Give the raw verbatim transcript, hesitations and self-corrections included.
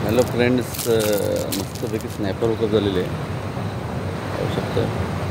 Hello friends, मस्तपैकी snapper वगैरे झालेले आहे, पाहू शकता.